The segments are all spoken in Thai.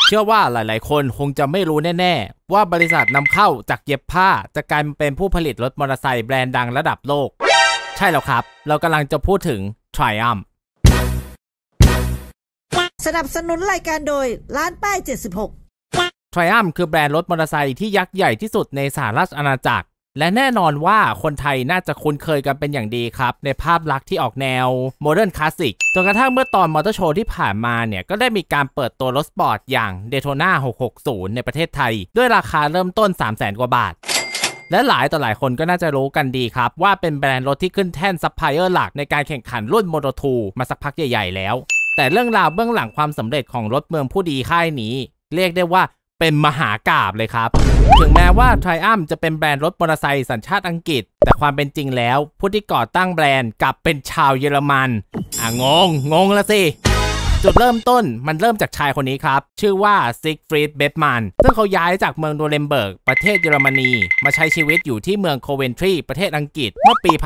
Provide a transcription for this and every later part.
เชื่อว่าหลายๆคนคงจะไม่รู้แน่ๆว่าบริษัทนำเข้าจากเย็บผ้าจะกลายเป็นผู้ผลิตรถมอเตอร์ไซค์แบรนด์ดังระดับโลกใช่แล้วครับเรากำลังจะพูดถึง Triumph สนับสนุนรายการโดยร้านป้าย76 Triumph คือแบรนด์รถมอเตอร์ไซค์ที่ยักษ์ใหญ่ที่สุดในสหราชอาณาจักรและแน่นอนว่าคนไทยน่าจะคุ้นเคยกันเป็นอย่างดีครับในภาพลักษณ์ที่ออกแนวโมเดิร์นคลาสสิกจนกระทั่งเมื่อตอนมอเตอร์โชว์ที่ผ่านมาเนี่ยก็ได้มีการเปิดตัวรถสปอร์ตอย่าง Daytona 660 ในประเทศไทยด้วยราคาเริ่มต้น 300,000 กว่าบาทและหลายต่อหลายคนก็น่าจะรู้กันดีครับว่าเป็นแบรนด์รถที่ขึ้นแท่นซัพพลายเออร์หลักในการแข่งขันรุ่น Moto2 มาสักพักใหญ่ๆแล้วแต่เรื่องราวเบื้องหลังความสำเร็จของรถเมืองผู้ดีค่ายนี้เรียกได้ว่าเป็นมหากาพย์เลยครับถึงแม้ว่า Triumph จะเป็นแบรนด์รถมอเตอร์ไซค์สัญชาติอังกฤษแต่ความเป็นจริงแล้วผู้ที่ก่อตั้งแบรนด์กลับเป็นชาวเยอรมันงงละสิจุดเริ่มต้นมันเริ่มจากชายคนนี้ครับชื่อว่าซิกฟรีด เบฟมันซึ่งเขาย้ายจากเมืองโนเรมเบิร์กประเทศเยอรมนีมาใช้ชีวิตอยู่ที่เมืองโคเวนทรีประเทศอังกฤษเมื่อปี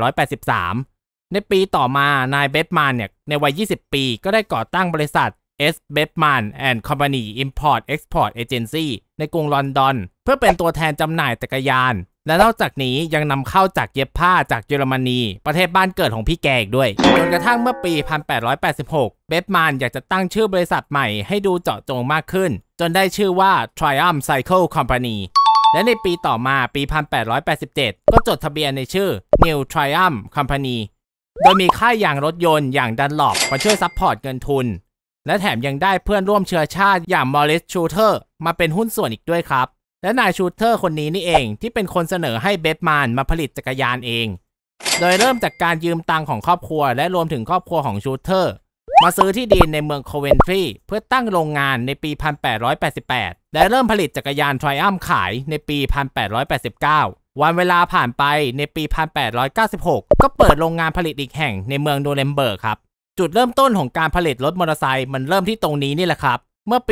1883 ในปีต่อมานายเบฟมันเนี่ยในวัย 20 ปีก็ได้ก่อตั้งบริษัทS. Bethman and Company Import Export Agency ในกรุงลอนดอนเพื่อเป็นตัวแทนจำหน่ายจักรยานและนอกจากนี้ยังนำเข้าจากเย็บผ้าจากเยอรมนีประเทศบ้านเกิดของพี่แกอีกด้วยจนกระทั่งเมื่อปี 1886 Bethman อยากจะตั้งชื่อบริษัทใหม่ให้ดูเจาะจงมากขึ้นจนได้ชื่อว่า Triumph Cycle Company และในปีต่อมาปี 1887 ก็จดทะเบียนในชื่อ New Triumph Company โดยมีค่ายยางรถยนต์อย่างดันลอปมาช่วยซัพพอร์ตเงินทุนและแถมยังได้เพื่อนร่วมเชื้อชาติอย่างมอริส ชูเทอร์มาเป็นหุ้นส่วนอีกด้วยครับและนายชูเทอร์คนนี้นี่เองที่เป็นคนเสนอให้เบฟมันมาผลิตจักรยานเองโดยเริ่มจากการยืมตังของครอบครัวและรวมถึงครอบครัวของชูเทอร์มาซื้อที่ดินในเมืองโคเวนทรีเพื่อตั้งโรงงานในปี 1888 และเริ่มผลิตจักรยาน Triumph ขายในปี 1889 วันเวลาผ่านไปในปี 1896 ก็เปิดโรงงานผลิตอีกแห่งในเมืองโนเรมเบิร์กครับจุดเริ่มต้นของการผลิตรถมอเตอร์ไซค์มันเริ่มที่ตรงนี้นี่แหละครับเมื่อปี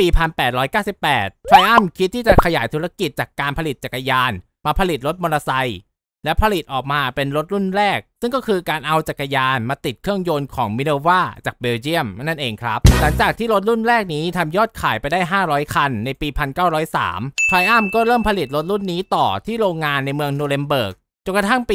1898 Triumph คิดที่จะขยายธุรกิจจากการผลิตจักรยานมาผลิตรถมอเตอร์ไซค์และผลิตออกมาเป็นรถรุ่นแรกซึ่งก็คือการเอาจักรยานมาติดเครื่องยนต์ของ Minerva จากเบลเยียมนั่นเองครับหลังจากที่รถรุ่นแรกนี้ทำยอดขายไปได้500คันในปี 1903 Triumph ก็เริ่มผลิตรถรุ่นนี้ต่อที่โรงงานในเมืองโนเรมเบิร์กจนกระทั่งปี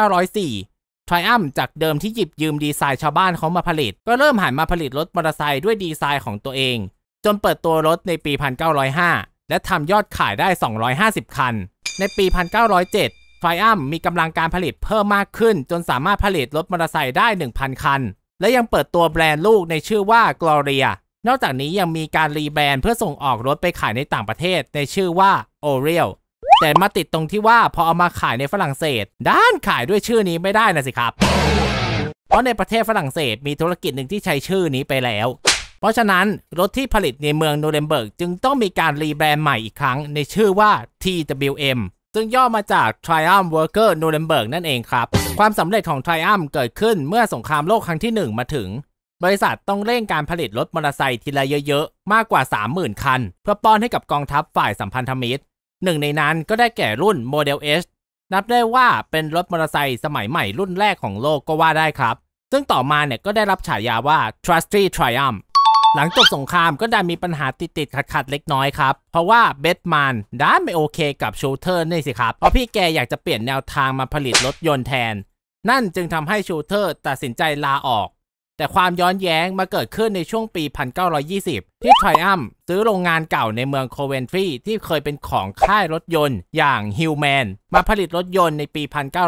1904Triumph จากเดิมที่หยิบยืมดีไซน์ชาวบ้านเขามาผลิตก็เริ่มหันมาผลิตรถมอเตอร์ไซค์ด้วยดีไซน์ของตัวเองจนเปิดตัวรถในปี 1905 และทำยอดขายได้250คันในปี 1907 Triumph มีกำลังการผลิตเพิ่มมากขึ้นจนสามารถผลิตรถมอเตอร์ไซค์ได้ 1,000 คันและยังเปิดตัวแบรนด์ลูกในชื่อว่า Gloria นอกจากนี้ยังมีการรีแบรนด์เพื่อส่งออกรถไปขายในต่างประเทศในชื่อว่า Orielแต่มาติดตรงที่ว่าพอเอามาขายในฝรั่งเศสด้านขายด้วยชื่อนี้ไม่ได้นะสิครับเพราะในประเทศฝรั่งเศสมีธุรกิจหนึ่งที่ใช้ชื่อนี้ไปแล้วเพราะฉะนั้นรถที่ผลิตในเมืองโนเรมเบิร์กจึงต้องมีการรีแบรนด์ใหม่อีกครั้งในชื่อว่า TWM ซึ่งย่อมาจาก Triumph Worker Nuremberg นั่นเองครับความสำเร็จของ Triumph เกิดขึ้นเมื่อสงครามโลกครั้งที่1มาถึงบริษัทต้องเร่งการผลิตรถมอเตอร์ไซค์ทีละเยอะๆมากกว่า 30,000 คันเพื่อป้อนให้กับกองทัพฝ่ายสัมพันธมิตรหนึ่งในนั้นก็ได้แก่รุ่น Model S นับได้ว่าเป็นรถมอเตอร์ไซค์สมัยใหม่รุ่นแรกของโลกก็ว่าได้ครับซึ่งต่อมาเนี่ยก็ได้รับฉายาว่า Trusty Triumph หลังจบสงครามก็ได้มีปัญหาติดขัดเล็กน้อยครับเพราะว่าเบธมันด้านไม่โอเคกับชูเทอร์นี่สิครับเพราะพี่แกอยากจะเปลี่ยนแนวทางมาผลิตรถยนต์แทนนั่นจึงทำให้ชูเทอร์ตัดสินใจลาออกแต่ความย้อนแย้งมาเกิดขึ้นในช่วงปี 1920 ที่ Triumph ซื้อโรงงานเก่าในเมืองโคเวนทรีที่เคยเป็นของค่ายรถยนต์อย่าง Hillman มาผลิตรถยนต์ในปี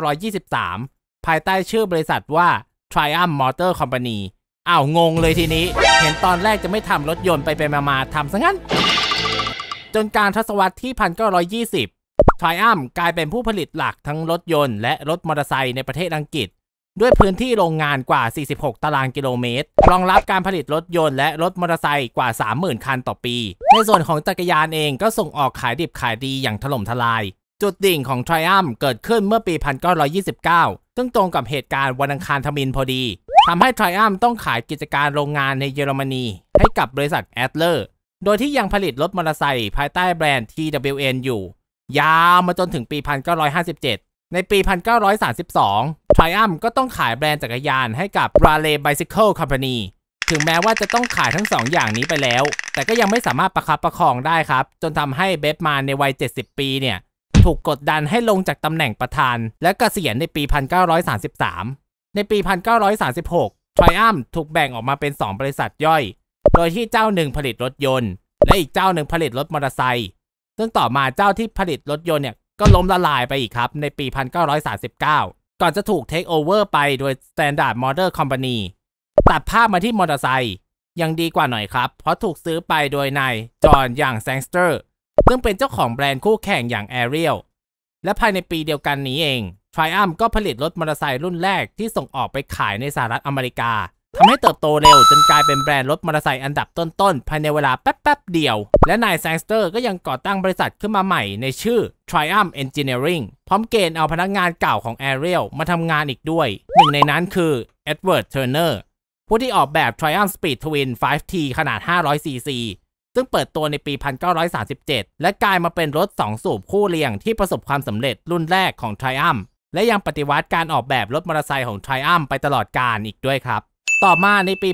1923 ภายใต้ชื่อบริษัทว่า Triumph Motor Company งงเลยทีนี้เห็นตอนแรกจะไม่ทำรถยนต์ไปมาทำซะงั้นจนการทศวรรษที่ 1920 Triumph กลายเป็นผู้ผลิตหลักทั้งรถยนต์และรถมอเตอร์ไซค์ในประเทศอังกฤษด้วยพื้นที่โรงงานกว่า 46 ตารางกิโลเมตรรองรับการผลิตรถยนต์และรถมอเตอร์ไซค์กว่า 30,000 คันต่อปีในส่วนของจักรยานเองก็ส่งออกขายดิบขายดีอย่างถล่มทลายจุดดิ่งของ Triumph เกิดขึ้นเมื่อปี 1929 ซึ่งตรงกับเหตุการณ์วันอังคารทมิฬพอดีทำให้ Triumph ต้องขายกิจการโรงงานในเยอรมนีให้กับบริษัท Adler โดยที่ยังผลิตรถมอเตอร์ไซค์ภายใต้แบรนด์ TWN อยู่ยาวมาจนถึงปี 1957 ในปี 1932 Triumph ก็ต้องขายแบรนด์จักรยานให้กับ Raleigh Bicycle Company ถึงแม้ว่าจะต้องขายทั้ง2 อย่างนี้ไปแล้วแต่ก็ยังไม่สามารถประคับประคองได้ครับจนทำให้เบฟมาในวัย70ปีเนี่ยถูกกดดันให้ลงจากตำแหน่งประธานและเกษียณในปี 1933 ในปี 1936 Triumph ถูกแบ่งออกมาเป็น 2 บริษัทย่อยโดยที่เจ้าหนึ่งผลิตรถยนต์และอีกเจ้าหนึ่งผลิตรถมอเตอร์ไซค์ซึ่งต่อมาเจ้าที่ผลิตรถยนต์เนี่ยก็ล้มละลายไปอีกครับในปี 1939 ก่อนจะถูกเทคโอเวอร์ไปโดย Standard Motor Company ตัดภาพมาที่มอเตอร์ไซค์ยังดีกว่าหน่อยครับเพราะถูกซื้อไปโดยนายจอห์นอย่างแซงสเตอร์ซึ่งเป็นเจ้าของแบรนด์คู่แข่งอย่าง Ariel และภายในปีเดียวกันนี้เอง Triumph ก็ผลิตรถมอเตอร์ไซค์รุ่นแรกที่ส่งออกไปขายในสหรัฐอเมริกาทำให้เติบโตเร็วจนกลายเป็นแบรนด์รถมอเตอร์ไซค์อันดับต้นๆภายในเวลาแป๊บๆเดียวและนายแซงสเตอร์ก็ยังก่อตั้งบริษัทขึ้นมาใหม่ในชื่อ Triumph Engineering พร้อมเกณฑ์เอาพนักงานเก่าของ Ariel มาทำงานอีกด้วยหนึ่งในนั้นคือ Edward Turner ผู้ที่ออกแบบ Triumph Speed Twin 5T ขนาด 500cc ซึ่งเปิดตัวในปี 1937 และกลายมาเป็นรถ2สูบคู่เรียงที่ประสบความสำเร็จรุ่นแรกของ Triumph และยังปฏิวัติการออกแบบรถมอเตอร์ไซค์ของ Triumph ไปตลอดกาลอีกด้วยครับต่อมาในปี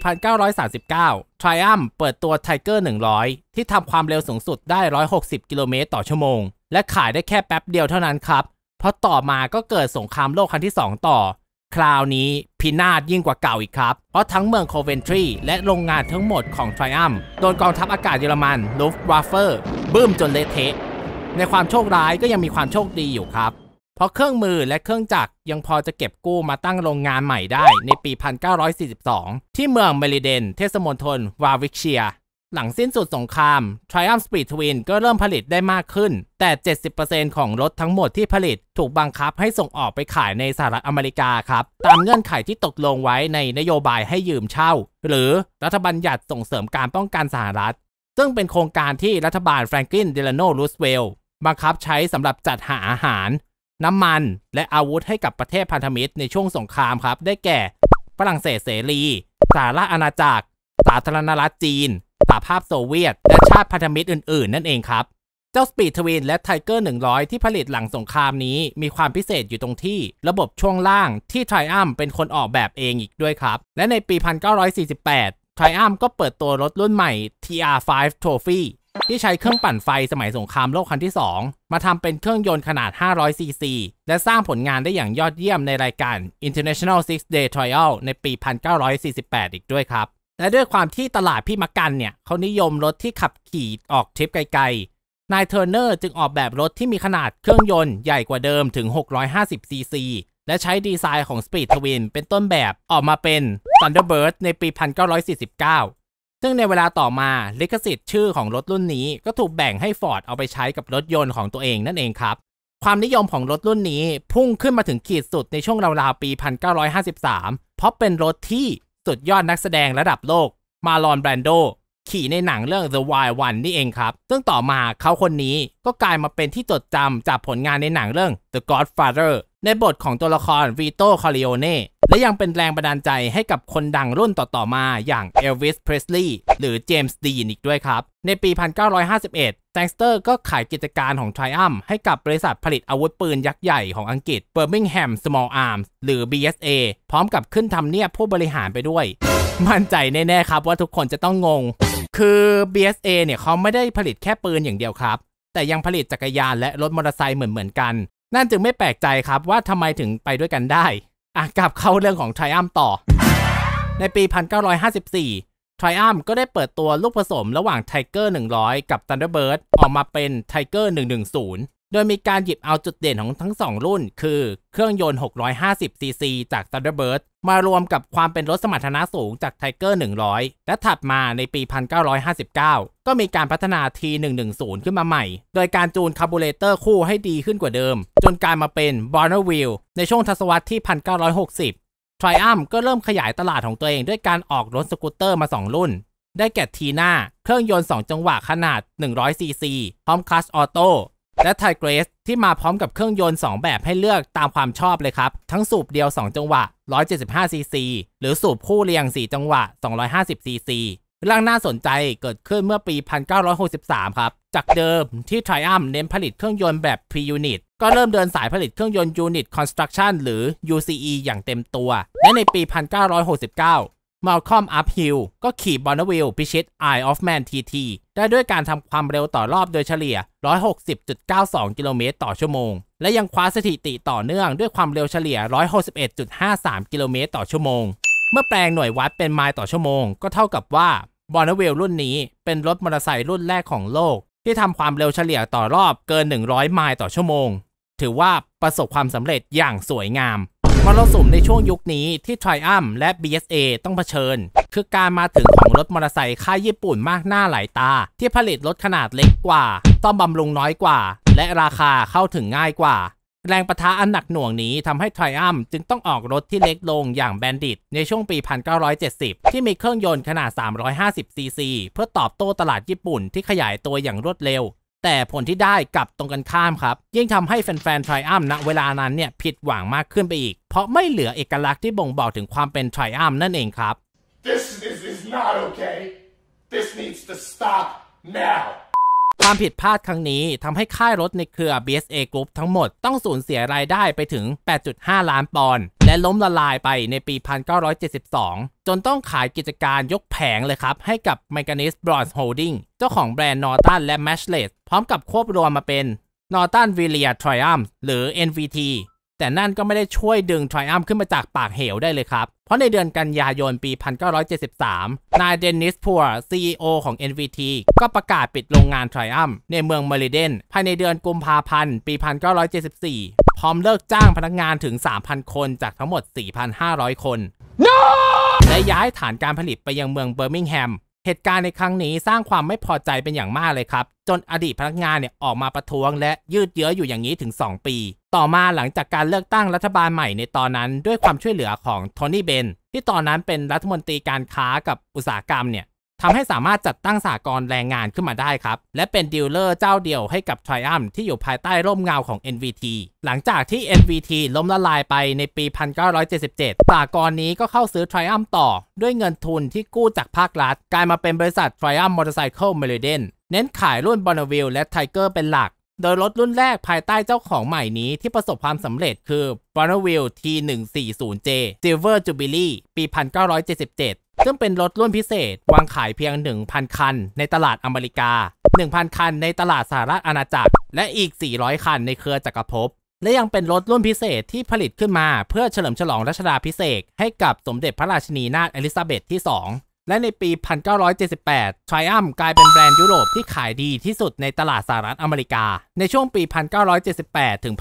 1939 Triumph เปิดตัว Tiger 100 ที่ทำความเร็วสูงสุดได้ 160 กิโลเมตรต่อชั่วโมงและขายได้แค่แป๊บเดียวเท่านั้นครับเพราะต่อมาก็เกิดสงครามโลกครั้งที่ 2 ต่อคราวนี้พินาศยิ่งกว่าเก่าอีกครับเพราะทั้งเมืองโคเวนทรีและโรงงานทั้งหมดของ Triumph โดนกองทัพอากาศเยอรมัน Luftwaffe บึ้มจนเละเทะในความโชคร้ายก็ยังมีความโชคดีอยู่ครับเพราะเครื่องมือและเครื่องจักรยังพอจะเก็บกู้มาตั้งโรงงานใหม่ได้ในปี 1942 ที่เมืองเมริเดนเทศมณฑลวาวิกเชียหลังสิ้นสุดสงคราม Triumph Speed Twin ก็เริ่มผลิตได้มากขึ้นแต่ 70% ของรถทั้งหมดที่ผลิตถูกบังคับให้ส่งออกไปขายในสหรัฐอเมริกาครับตามเงื่อนไขที่ตกลงไว้ในนโยบายให้ยืมเช่าหรือรัฐบัญญัติส่งเสริมการป้องกันสหรัฐซึ่งเป็นโครงการที่รัฐบาลแฟรงคลิน เดลาโน รูสเวลต์บังคับใช้สำหรับจัดหาอาหารน้ำมันและอาวุธให้กับประเทศพันธมิตรในช่วงสงครามครับได้แก่ฝรั่งเศสเสรีสหราชอาณาจักรสาธารณรัฐจีนสหภาพโซเวียตและชาติพันธมิตรอื่นๆนั่นเองครับเจ้า Speed Twin และ Tiger 100 ที่ผลิตหลังสงครามนี้มีความพิเศษอยู่ตรงที่ระบบช่วงล่างที่ Triumph เป็นคนออกแบบเองอีกด้วยครับและในปี 1948 Triumph ก็เปิดตัวรถรุ่นใหม่ TR5 Trophyที่ใช้เครื่องปั่นไฟสมัยสงครามโลกครั้งที่ 2 มาทำเป็นเครื่องยนต์ขนาด 500cc และสร้างผลงานได้อย่างยอดเยี่ยมในรายการ International Six Day Trial ในปี 1948 อีกด้วยครับและด้วยความที่ตลาดพี่มักกันเนี่ยเขานิยมรถที่ขับขี่ออกทริปไกลๆนายเทอร์เนอร์จึงออกแบบรถที่มีขนาดเครื่องยนต์ใหญ่กว่าเดิมถึง 650cc และใช้ดีไซน์ของ Speed Twin เป็นต้นแบบออกมาเป็น Thunderbird ในปี 1949ซึ่งในเวลาต่อมาลิขสิทธิ์ชื่อของรถรุ่นนี้ก็ถูกแบ่งให้ Ford เอาไปใช้กับรถยนต์ของตัวเองนั่นเองครับความนิยมของรถรุ่นนี้พุ่งขึ้นมาถึงขีดสุดในช่วงราวๆปี 1953 เพราะเป็นรถที่สุดยอดนักแสดงระดับโลกมาลอนแบรนโดขี่ในหนังเรื่อง The Wild One นี่เองครับซึ่งต่อมาเขาคนนี้ก็กลายมาเป็นที่จดจำจากผลงานในหนังเรื่อง The Godfather ในบทของตัวละครวีโต คอร์ลิโอเน่และยังเป็นแรงบันดาลใจให้กับคนดังรุ่นต่อๆมาอย่างเอลวิส เพรสลีย์หรือเจมส์ ดีนอีกด้วยครับในปี 1951 แซงสเตอร์ก็ขายกิจการของ Triumph ให้กับบริษัทผลิตอาวุธปืนยักษ์ใหญ่ของอังกฤษ Birmingham Small Arms หรือ BSA พร้อมกับขึ้นทำเนียบผู้บริหารไปด้วยมั่นใจแน่ๆครับว่าทุกคนจะต้องงงคือ BSA เนี่ยเขาไม่ได้ผลิตแค่ปืนอย่างเดียวครับแต่ยังผลิตจักรยานและรถมอเตอร์ไซค์เหมือนกันนั่นจึงไม่แปลกใจครับว่าทำไมถึงไปด้วยกันได้กลับเข้าเรื่องของ Triumph ต่อในปี 1954 Triumph ก็ได้เปิดตัวลูกผสมระหว่าง Tiger 100 กับ Thunderbird ออกมาเป็น Tiger 110 โดยมีการหยิบเอาจุดเด่นของทั้ง2รุ่นคือเครื่องยนต์ 650cc จาก Thunderbird มารวมกับความเป็นรถสมรรถนะสูงจาก Tiger 100 และถัดมาในปี 1959 ก็มีการพัฒนา T110 ขึ้นมาใหม่โดยการจูนคาร์บูเรเตอร์คู่ให้ดีขึ้นกว่าเดิมจนกลายมาเป็น Bonneville ในช่วงทศวรรษที่ 1960 Triumph ก็เริ่มขยายตลาดของตัวเองด้วยการออกรถสกูตเตอร์มา2รุ่นได้แก่ Tina เครื่องยนต์2จังหวะขนาด 100cc พร้อมคลัตช์ออโต้และ Tigress ที่มาพร้อมกับเครื่องยนต์2แบบให้เลือกตามความชอบเลยครับทั้งสูบเดียว2จังหวะ 175cc หรือสูบคู่เรียง4จังหวะ 250cc เรื่องน่าสนใจเกิดขึ้นเมื่อปี 1963 ครับจากเดิมที่ Triumph เน้นผลิตเครื่องยนต์แบบ Pre-Unit ก็เริ่มเดินสายผลิตเครื่องยนต์ Unit Construction หรือ UCE อย่างเต็มตัวและในปี 1969 Malcolm Uphill ก็ขี่ Bonneville พิชิต Isle of Man TT ได้ด้วยการทำความเร็วต่อรอบโดยเฉลี่ย 160.92 กิโลเมตรต่อชั่วโมงและยังคว้าสถิติต่อเนื่องด้วยความเร็วเฉลี่ย 161.53 กิโลเมตรต่อชั่วโมงเมื่อแปลงหน่วยวัดเป็นไมล์ต่อชั่วโมงก็เท่ากับว่า Bonneville รุ่นนี้เป็นรถมอเตอร์ไซค์รุ่นแรกของโลกที่ทำความเร็วเฉลี่ยต่อรอบเกิน100ไมล์ต่อชั่วโมงถือว่าประสบความสำเร็จอย่างสวยงามมรสุมในช่วงยุคนี้ที่ Triumph และ BSA ต้องเผชิญคือการมาถึงของรถมอเตอร์ไซค์ค่ายญี่ปุ่นมากหน้าหลายตาที่ผลิตรถขนาดเล็กกว่าซ่อมบำรุงน้อยกว่าและราคาเข้าถึงง่ายกว่าแรงปะทะอันหนักหน่วงนี้ทำให้ Triumph จึงต้องออกรถที่เล็กลงอย่าง Bandit ในช่วงปี 1970 ที่มีเครื่องยนต์ขนาด 350cc เพื่อตอบโต้ตลาดญี่ปุ่นที่ขยายตัวอย่างรวดเร็วแต่ผลที่ได้กลับตรงกันข้ามครับยิ่งทำให้แฟนๆ Triumph ณเวลานั้นเนี่ยผิดหวังมากขึ้นไปอีกเพราะไม่เหลือเอกลักษณ์ที่บ่งบอกถึงความเป็น Triumph นั่นเองครับ This is not okay. This needs to stop now. ความผิดพลาดครั้งนี้ทำให้ค่ายรถในเครือ BSA Group ทั้งหมดต้องสูญเสียรายได้ไปถึง 8.5 ล้านปอนด์และล้มละลายไปในปี 1972 จนต้องขายกิจการยกแผงเลยครับให้กับ Mechanis Bronze Holding เจ้าของแบรนด์ Norton และ Matchless พร้อมกับควบรวมมาเป็น Norton Villiers Triumph หรือ NVT แต่นั่นก็ไม่ได้ช่วยดึง Triumph ขึ้นมาจากปากเหวได้เลยครับเพราะในเดือนกันยายนปี 1973 นายเดนิส พัวร์ CEO ของ NVT ก็ประกาศปิดโรงงาน Triumph ในเมืองเมริเดนภายในเดือนกุมภาพันธ์ปี 1974 พร้อมเลิกจ้างพนักงานถึง 3,000 คนจากทั้งหมด 4,500 คน No! และย้ายฐานการผลิตไปยังเมืองเบอร์มิงแฮมเหตุการณ์ในครั้งนี้สร้างความไม่พอใจเป็นอย่างมากเลยครับจนอดีตพนักงานเนี่ยออกมาประท้วงและยืดเยื้ออยู่อย่างนี้ถึง 2 ปีต่อมาหลังจากการเลือกตั้งรัฐบาลใหม่ในตอนนั้นด้วยความช่วยเหลือของโทนี่เบนที่ตอนนั้นเป็นรัฐมนตรีการค้ากับอุตสาหกรรมเนี่ยทำให้สามารถจัดตั้งสหกรณ์แรงงานขึ้นมาได้ครับและเป็นดีลเลอร์เจ้าเดียวให้กับ Triumph ที่อยู่ภายใต้ร่มเงาของ NVT หลังจากที่ NVT ล้มละลายไปในปี 1977 สหกรณ์นี้ก็เข้าซื้อ Triumph ต่อด้วยเงินทุนที่กู้จากภาครัฐกลายมาเป็นบริษัท Triumph Motorcycle Meriden เน้นขายรุ่น Bonneville และ Tiger เป็นหลักโดยรถรุ่นแรกภายใต้เจ้าของใหม่นี้ที่ประสบความสำเร็จคือ Bonneville T140J Silver Jubilee ปี 1977 ซึ่งเป็นรถรุ่นพิเศษวางขายเพียง 1,000 คันในตลาดอเมริกา 1,000 คันในตลาดสหรัฐอาณาจักรและอีก 400 คันในเครือจักรภพและยังเป็นรถรุ่นพิเศษที่ผลิตขึ้นมาเพื่อเฉลิมฉลองรัชดาภิเษกให้กับสมเด็จพระราชินีนาถอลิซาเบธที่ 2และในปี 1978 Triumph กลายเป็นแบรนด์ยุโรปที่ขายดีที่สุดในตลาดสหรัฐอเมริกาในช่วงปี 1978 ถึง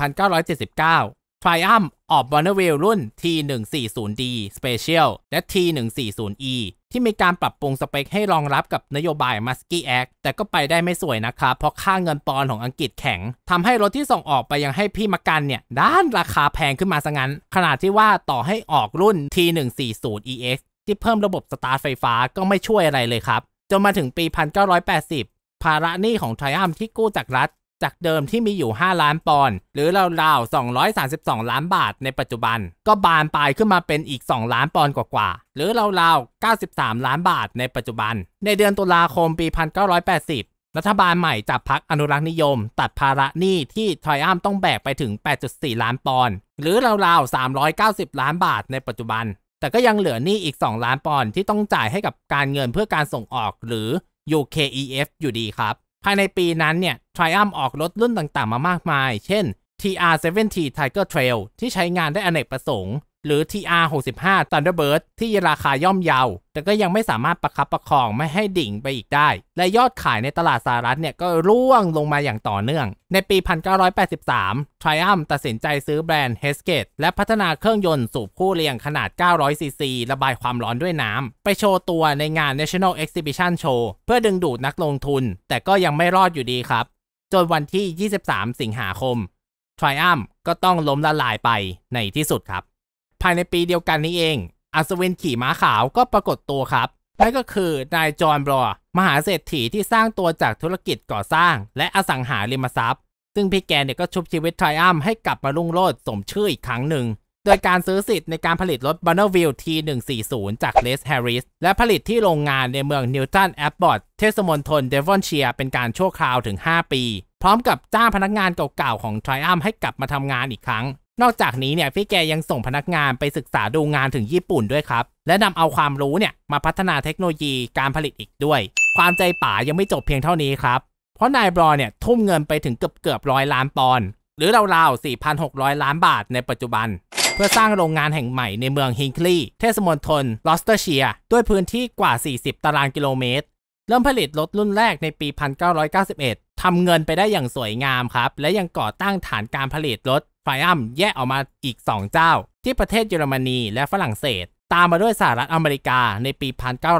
1979 Triumph ออก Bonneville รุ่น T140D Special และ T140E ที่มีการปรับปรุงสเปคให้รองรับกับนโยบาย Muskie Act แต่ก็ไปได้ไม่สวยนะครับเพราะค่าเงินปอนด์ของอังกฤษแข็งทำให้รถที่ส่งออกไปยังให้พี่มากันเนี่ยด้านราคาแพงขึ้นมาซะงั้นขนาดที่ว่าต่อให้ออกรุ่น T140EX ที่เพิ่มระบบสตาร์ทไฟฟ้าก็ไม่ช่วยอะไรเลยครับจนมาถึงปี 1980 ภาระหนี้ของ Triumph ที่กู้จากรัฐจากเดิมที่มีอยู่ 5 ล้านปอนด์หรือราวๆ232 ล้านบาทในปัจจุบันก็บานปลายขึ้นมาเป็นอีก 2 ล้านปอนด์กว่าๆหรือราวๆ93 ล้านบาทในปัจจุบันในเดือนตุลาคมปี 1980 รัฐบาลใหม่จากพรรคอนุรักษ์นิยมตัดภาระหนี้ที่ Triumph ต้องแบกไปถึง 8.4 ล้านปอนด์หรือราวๆ390 ล้านบาทในปัจจุบันแต่ก็ยังเหลือหนี้อีก 2 ล้านปอนด์ที่ต้องจ่ายให้กับการเงินเพื่อการส่งออกหรือ UKEF อยู่ดีครับภายในปีนั้นเนี่ย Triumph ออกรถรุ่นต่างๆมามากมายเช่น TR70 Tiger Trail ที่ใช้งานได้อเนกประสงค์หรือ TR65 Thunderbird ที่ราคาย่อมเยาแต่ก็ยังไม่สามารถประคับประคองไม่ให้ดิ่งไปอีกได้และยอดขายในตลาดสหรัฐเนี่ยก็ร่วงลงมาอย่างต่อเนื่องในปี 1983 Triumph ตัดสินใจซื้อแบรนด์ Hesketh และพัฒนาเครื่องยนต์สูบคู่เรียงขนาด 900cc ระบายความร้อนด้วยน้ำไปโชว์ตัวในงาน National Exhibition Show เพื่อดึงดูดนักลงทุนแต่ก็ยังไม่รอดอยู่ดีครับจนวันที่ 23 สิงหาคม Triumph ก็ต้องล้มละลายไปในที่สุดครับภายในปีเดียวกันนี้เองอัศวินขี่ม้าขาวก็ปรากฏตัวครับนั่นก็คือนายจอห์น บรอว์มหาเศรษฐีที่สร้างตัวจากธุรกิจก่อสร้างและอสังหาริมทรัพย์ซึ่งพี่แกเนี่ยก็ชุบชีวิต Triumph ให้กลับมารุ่งโรจน์สมชื่ออีกครั้งหนึ่งโดยการซื้อสิทธิ์ในการผลิตรถ Bonneville T140 จาก Les Harris และผลิตที่โรงงานในเมืองนิวตันแอบบอร์ดเทศมณฑลเดวอนเชียร์เป็นการชั่วคราวถึง 5 ปีพร้อมกับจ้างพนักงานเก่าๆของ Triumph ให้กลับมาทำงานอีกครั้งนอกจากนี้เนี่ยพี่แกยังส่งพนักงานไปศึกษาดูงานถึงญี่ปุ่นด้วยครับและนำเอาความรู้เนี่ยมาพัฒนาเทคโนโลยีการผลิตอีกด้วยความใจป๋ายังไม่จบเพียงเท่านี้ครับเพราะนายบรอเนี่ยทุ่มเงินไปถึงเกือบ100 ล้านปอนด์หรือราวๆ 4,600 ล้านบาทในปัจจุบันเพื่อสร้างโรงงานแห่งใหม่ในเมืองฮิงคลีย์เทศมณฑลลอสเตอร์เชียร์ด้วยพื้นที่กว่า40 ตารางกิโลเมตรเริ่มผลิตรถรุ่นแรกในปี 1991 ทำเงินไปได้อย่างสวยงามครับและยังก่อตั้งฐานการผลิตรถTriumph แยกออกมาอีก2เจ้าที่ประเทศเยอรมนีและฝรั่งเศสตามมาด้วยสหรัฐอเมริกาในปี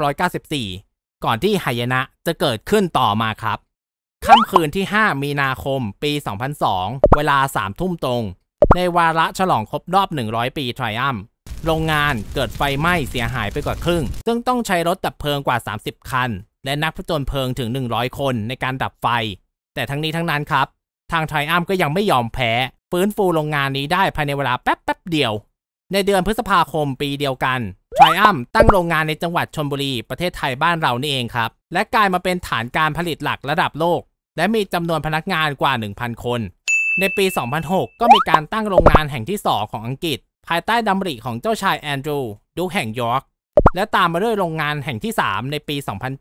1994 ก่อนที่หายนะจะเกิดขึ้นต่อมาครับค่ำคืนที่ 5 มีนาคม ปี 2002 เวลา 3 ทุ่มตรงในวาระฉลองครบรอบ 100 ปี Triumph โรงงานเกิดไฟไหม้เสียหายไปกว่าครึ่งซึ่งต้องใช้รถดับเพลิงกว่า 30 คันและนักผจญเพลิงถึง 100 คนในการดับไฟแต่ทั้งนี้ทั้งนั้นครับทาง Triumph ก็ยังไม่ยอมแพ้ฟื้นฟูโรงงานนี้ได้ภายในเวลาแป๊บเดียวในเดือนพฤษภาคมปีเดียวกัน Triumph ตั้งโรงงานในจังหวัดชลบุรีประเทศไทยบ้านเรานี่เองครับและกลายมาเป็นฐานการผลิตหลักระดับโลกและมีจำนวนพนักงานกว่า 1,000 คนในปี 2006 ก็มีการตั้งโรงงานแห่งที่ 2 ของอังกฤษภายใต้ดำริของเจ้าชายแอนดรูว์ดูคแห่งยอร์กและตามมาด้วยโรงงานแห่งที่ 3 ในปี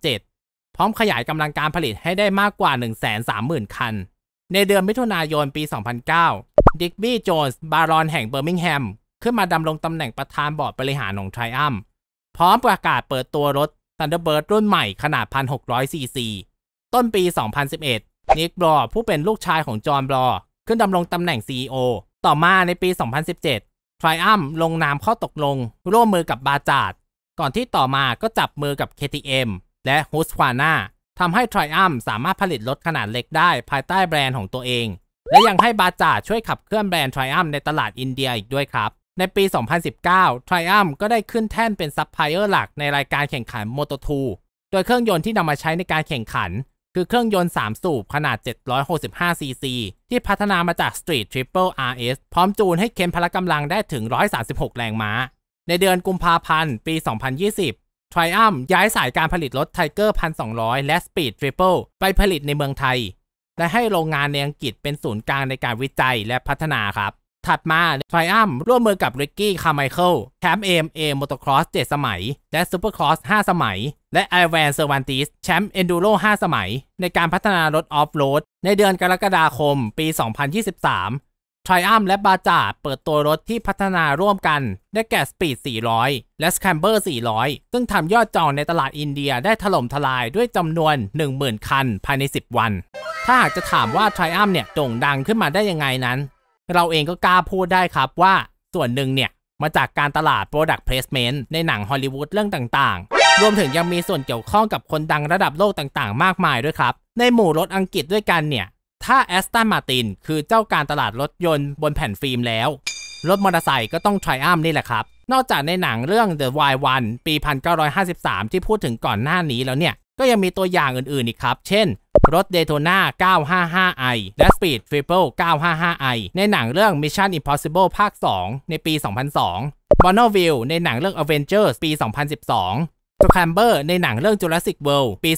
2007 พร้อมขยายกำลังการผลิตให้ได้มากกว่า 130,000 คันในเดือนมิถุนายนปี 2009 ดิกบี้โจนส์บารอนแห่งเบอร์มิงแฮมขึ้นมาดำรงตำแหน่งประธานบอร์ดบริหารของ Triumph พร้อมประกาศเปิดตัวรถ Thunderbird รุ่นใหม่ขนาด 1,600 ซีซีต้นปี 2011 นิกบรอผู้เป็นลูกชายของจอห์นบรอขึ้นดำรงตำแหน่ง CEO ต่อมาในปี 2017 Triumph ลงนามข้อตกลงร่วมมือกับบาจาร์ดก่อนที่ต่อมาก็จับมือกับ KTM และ Husqvarna ทำให้ Triumph สามารถผลิตรถขนาดเล็กได้ภายใต้แบรนด์ของตัวเองและยังให้บาจาร์ดช่วยขับเคลื่อนแบรนด์ Triumph ในตลาดอินเดียอีกด้วยครับในปี 2019 Triumph ก็ได้ขึ้นแท่นเป็นซัพพลายเออร์หลักในรายการแข่งขัน Moto2 โดยเครื่องยนต์ที่นำมาใช้ในการแข่งขันคือเครื่องยนต์ 3 สูบขนาด 765 ซีซีที่พัฒนามาจาก Street Triple RS พร้อมจูนให้เข็นพละกำลังได้ถึง 136 แรงม้าในเดือนกุมภาพันธ์ ปี 2020 Triumph ย้ายสายการผลิตรถ Tiger 1,200 และ Speed Triple ไปผลิตในเมืองไทยและให้โรงงานในอังกฤษเป็นศูนย์กลางในการวิจัยและพัฒนาครับถัดมา Triumph ร่วมมือกับ Ricky Carmichael แชมป์ AMA Motocross 7 สมัยและ Supercross 5 สมัยและ Ivan Cervantes แชมป์ Enduro 5 สมัยในการพัฒนารถ Off-road ในเดือนกรกฎาคม ปี 2023 Triumph และ Bajaj เปิดตัวรถที่พัฒนาร่วมกันได้แก่ Speed 400 และ Scrambler 400 ซึ่งทำยอดจองในตลาดอินเดียได้ถล่มทลายด้วยจำนวน 10,000 คันภายใน 10 วันถ้าหากจะถามว่า Triumph เนี่ยโด่งดังขึ้นมาได้ยังไงนั้นเราเองก็กล้าพูดได้ครับว่าส่วนหนึ่งเนี่ยมาจากการตลาด Product Placement ในหนังฮอลลีวูดเรื่องต่างๆรวมถึงยังมีส่วนเกี่ยวข้องกับคนดังระดับโลกต่างๆมากมายด้วยครับในหมู่รถอังกฤษด้วยกันเนี่ยถ้า Aston Martin คือเจ้าการตลาดรถยนต์บนแผ่นฟิล์มแล้วรถมอเตอร์ไซค์ก็ต้อง Triumph นี่แหละครับนอกจากในหนังเรื่อง The Wild One ปี 1953 ที่พูดถึงก่อนหน้านี้แล้วเนี่ยก็ยังมีตัวอย่างอื่นๆอีกครับเช่นรถ Daytona 955i และ Speed Triple 955i ในหนังเรื่อง Mission Impossible ภาค 2 ในปี 2002 Bonneville ในหนังเรื่อง Avengers ปี 2012 Scrambler ในหนังเรื่อง Jurassic World ปี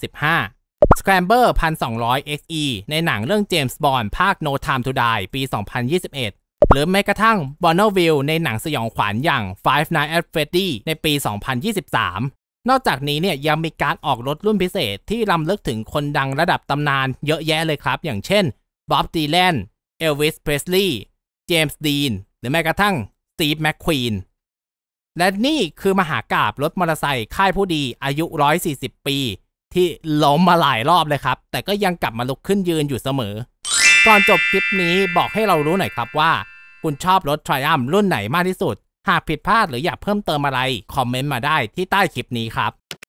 2015 Scrambler 1200 XE ในหนังเรื่อง James Bond ภาค No Time to Die ปี 2021 หรือแม้กระทั่ง Bonneville ในหนังสยองขวัญอย่าง Five Nights at Freddy ในปี 2023 นอกจากนี้เนี่ยยังมีการออกรถรุ่นพิเศษที่รำลึกถึงคนดังระดับตำนานเยอะแยะเลยครับอย่างเช่นบ๊อบดีแลนเอลวิสเพรสลีย์เจมส์ดีนหรือแม้กระทั่งสตีฟแมคควีนและนี่คือมหากาพย์รถมอเตอร์ไซค์ค่ายผู้ดีอายุ140 ปีที่ล้มมาหลายรอบเลยครับแต่ก็ยังกลับมาลุกขึ้นยืนอยู่เสมอก่อนจบคลิปนี้บอกให้เรารู้หน่อยครับว่าคุณชอบรถ Triumph รุ่นไหนมากที่สุดหากผิดพลาดหรืออยากเพิ่มเติมอะไรคอมเมนต์มาได้ที่ใต้คลิปนี้ครับ